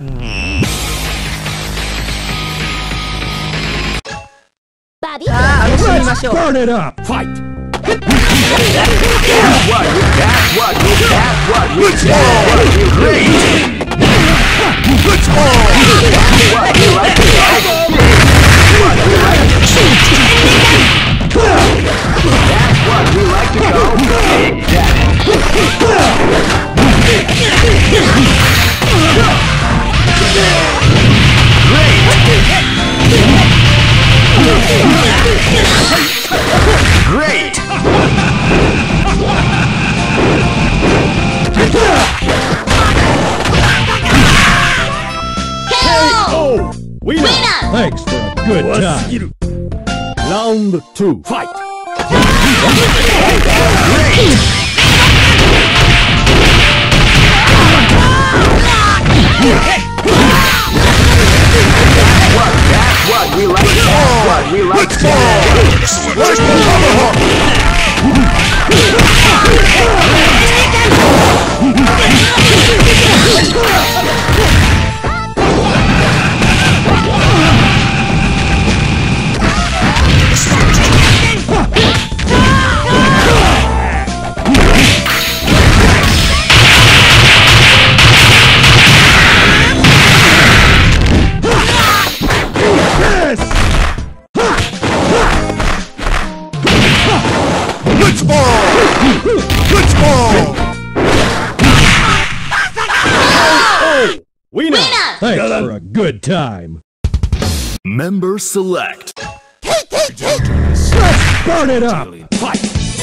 Bobby? Let's burn it up! Fight! That's what we great! Let's go! That's what we like to go! That's what we like to go! Great! KO! Winner! Thanks for a good time. Round 2. Fight! Great! That's what we like. That's what we like. Let's go! Winner! Thanks for a good time. Member select. Let's burn it up! Fight!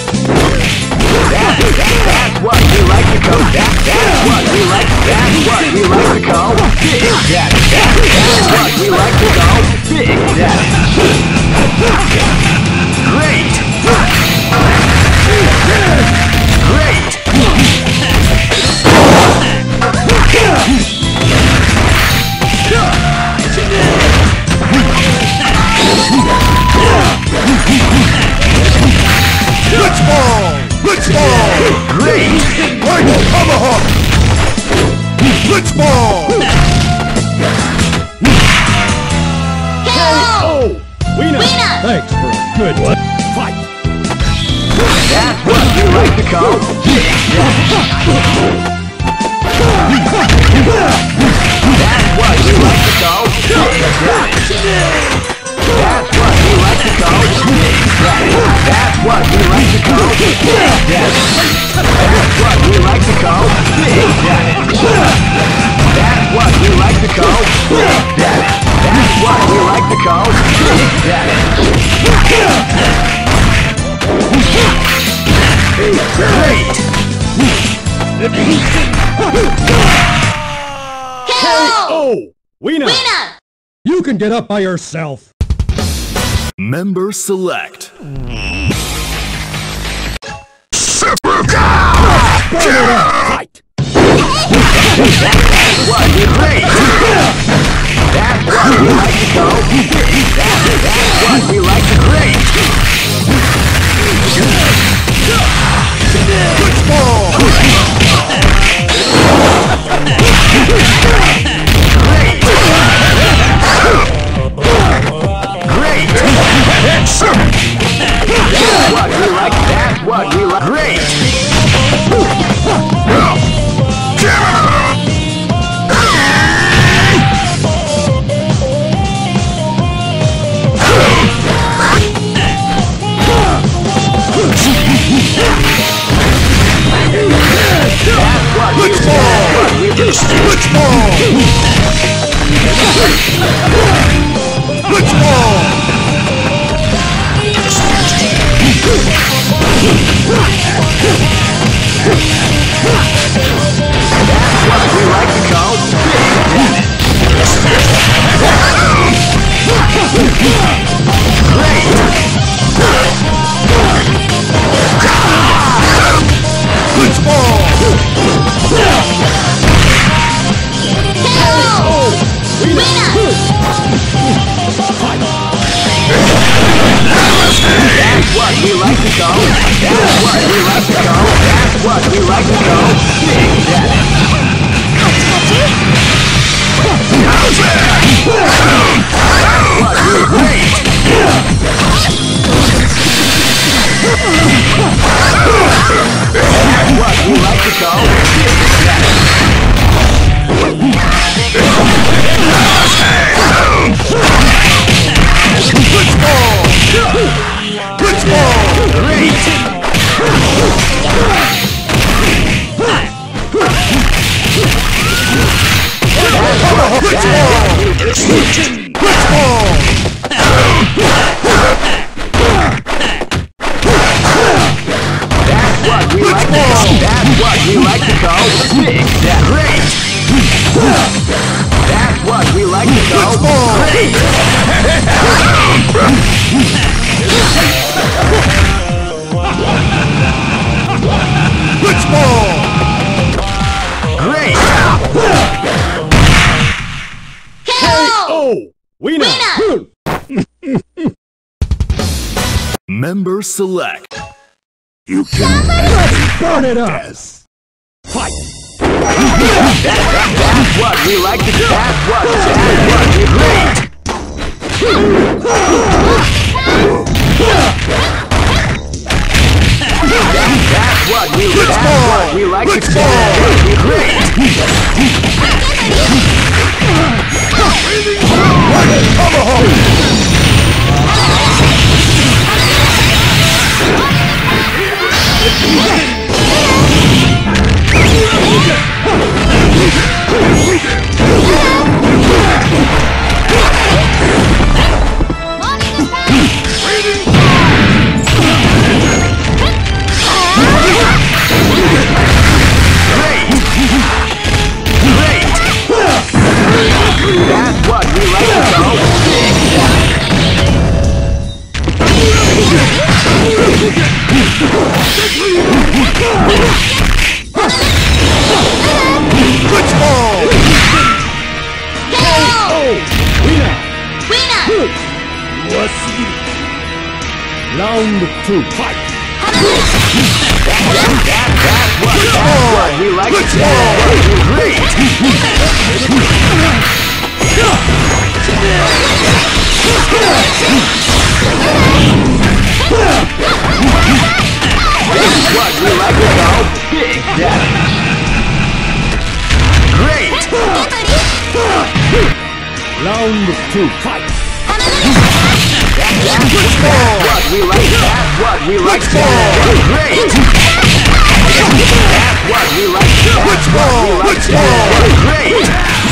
That's what we like to go. That's what we like. That's what we like to go. Big Daddy. That's what we like to go. Big Daddy. Great. Great. Let's ball! Let's ball! Great. Right tomahawk! Let's ball! KO! Winner! Winner! Thanks for a good fight! That's what we like to go. Big Daddy. That's what we like to go. Big Daddy. That's what we like to go. Big Daddy. That's what we like to go. Big Daddy. That's what we like to go. Big Daddy. That's what we like to go. Big Daddy. That's what we like to go. Big Daddy. Great. KO! Winner! Winner! You can get up by yourself! Member select. Burn it up! Fight! That's what we great. That's what we like to go. That's what we like to great. Let's ball! Great. Great. That's what we like. That's what we like. Great. Let's ball! Let's ball! Let's ball! That's what we like to go. Great. Let's ball! KO! Winner! That's what we like to go. That's what we like to go. That's what we like to go. Big Daddy. That's what we like to call big death. Great! That's what we like to call great! Blitzball! Great! KO! Winner! Member select. You can burn it up! Fight! That's what we like to do. That's what we great! That's what we like to do. Great! That's what we like to go big. Blitzball! KO! Winner! Round 2, fight! That's what we like to do. Great! That's what we like to call big death. Great! Round 2, fight! That's what we like to do. Great! That's what we like to do. Great!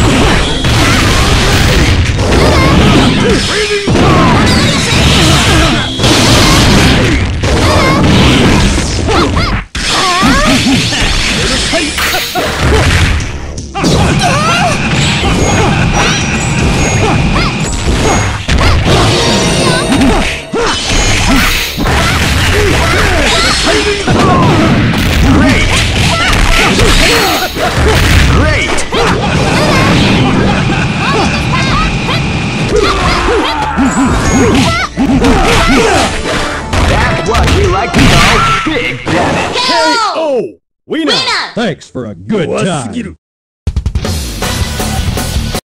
That's what we like to call big damage. KO! Winner! Thanks for a good time.